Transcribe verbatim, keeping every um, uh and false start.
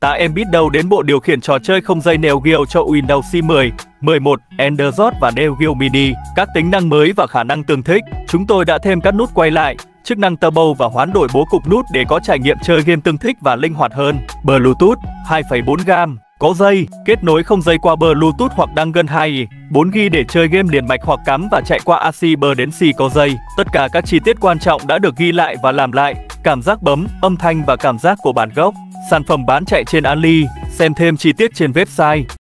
Ta em biết đâu đến bộ điều khiển trò chơi không dây Neo Geo cho Windows mười, mười một, Android và Neo Geo Mini. Các tính năng mới và khả năng tương thích. Chúng tôi đã thêm các nút quay lại, chức năng turbo và hoán đổi bố cục nút để có trải nghiệm chơi game tương thích và linh hoạt hơn. Bluetooth hai phẩy bốn gam, có dây, kết nối không dây qua Bluetooth hoặc Dangle hai, bốn gi ga bai để chơi game liền mạch hoặc cắm và chạy qua a xê bờ đến C có dây. Tất cả các chi tiết quan trọng đã được ghi lại và làm lại, cảm giác bấm, âm thanh và cảm giác của bản gốc. Sản phẩm bán chạy trên Ali, xem thêm chi tiết trên website.